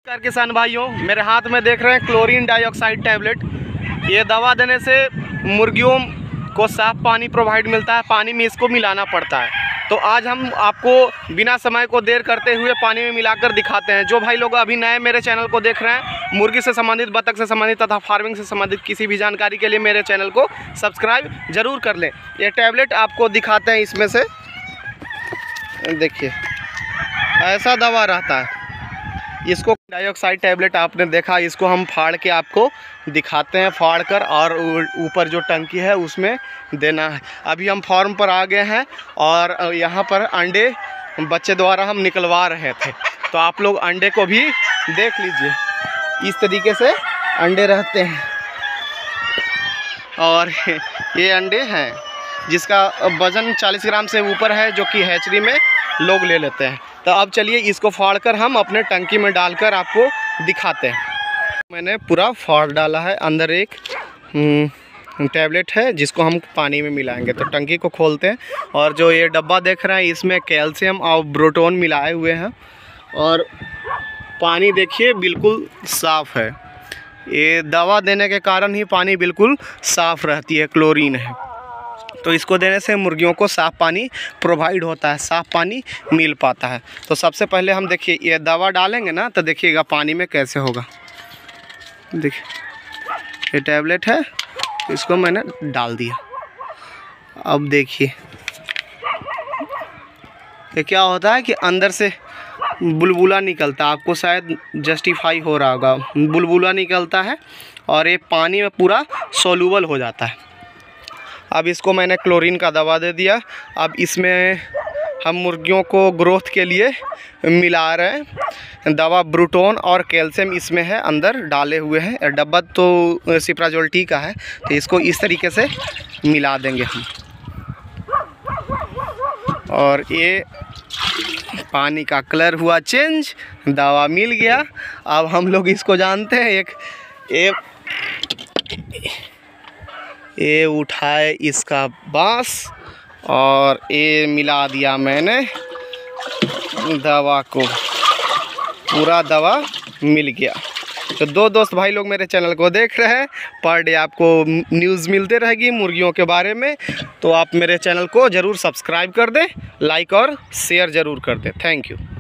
नमस्कार किसान भाइयों, मेरे हाथ में देख रहे हैं क्लोरीन डाइऑक्साइड टैबलेट। ये दवा देने से मुर्गियों को साफ पानी प्रोवाइड मिलता है। पानी में इसको मिलाना पड़ता है। तो आज हम आपको बिना समय को देर करते हुए पानी में मिलाकर दिखाते हैं। जो भाई लोग अभी नए मेरे चैनल को देख रहे हैं, मुर्गी से संबंधित, बतख से संबंधित तथा फार्मिंग से संबंधित किसी भी जानकारी के लिए मेरे चैनल को सब्सक्राइब ज़रूर कर लें। ये टैबलेट आपको दिखाते हैं। इसमें से देखिए, ऐसा दवा रहता है। इसको डाइऑक्साइड टैबलेट आपने देखा, इसको हम फाड़ के आपको दिखाते हैं, फाड़ कर, और ऊपर जो टंकी है उसमें देना है। अभी हम फार्म पर आ गए हैं और यहाँ पर अंडे बच्चे द्वारा हम निकलवा रहे थे। तो आप लोग अंडे को भी देख लीजिए, इस तरीके से अंडे रहते हैं। और ये अंडे हैं जिसका वज़न 40 ग्राम से ऊपर है, जो कि हैचरी में लोग ले लेते हैं। तो अब चलिए इसको फाड़ कर हम अपने टंकी में डालकर आपको दिखाते हैं। मैंने पूरा फाड़ डाला है। अंदर एक टैबलेट है जिसको हम पानी में मिलाएंगे। तो टंकी को खोलते हैं और जो ये डब्बा देख रहे हैं, इसमें कैल्शियम और ब्रोटोन मिलाए हुए हैं। और पानी देखिए बिल्कुल साफ़ है। ये दवा देने के कारण ही पानी बिल्कुल साफ़ रहती है, क्लोरीन है। तो इसको देने से मुर्गियों को साफ़ पानी प्रोवाइड होता है, साफ़ पानी मिल पाता है। तो सबसे पहले हम देखिए ये दवा डालेंगे ना, तो देखिएगा पानी में कैसे होगा। देखिए ये टैबलेट है, इसको मैंने डाल दिया। अब देखिए ये क्या होता है कि अंदर से बुलबुला निकलता है। आपको शायद जस्टिफाई हो रहा होगा, बुलबुला निकलता है और ये पानी में पूरा सोलूबल हो जाता है। अब इसको मैंने क्लोरीन का दवा दे दिया। अब इसमें हम मुर्गियों को ग्रोथ के लिए मिला रहे हैं दवा। ब्रोटोन और कैल्शियम इसमें है, अंदर डाले हुए हैं। डब्बा तो सिप्राजोल टी का है। तो इसको इस तरीके से मिला देंगे हम। और ये पानी का कलर हुआ चेंज, दवा मिल गया। अब हम लोग इसको जानते हैं, ये उठाए इसका बांस और ये मिला दिया मैंने दवा को, पूरा दवा मिल गया। तो दो दोस्त भाई लोग मेरे चैनल को देख रहे हैं, पर डे आपको न्यूज़ मिलते रहेगी मुर्गियों के बारे में। तो आप मेरे चैनल को ज़रूर सब्सक्राइब कर दें, लाइक और शेयर ज़रूर कर दें। Thank you.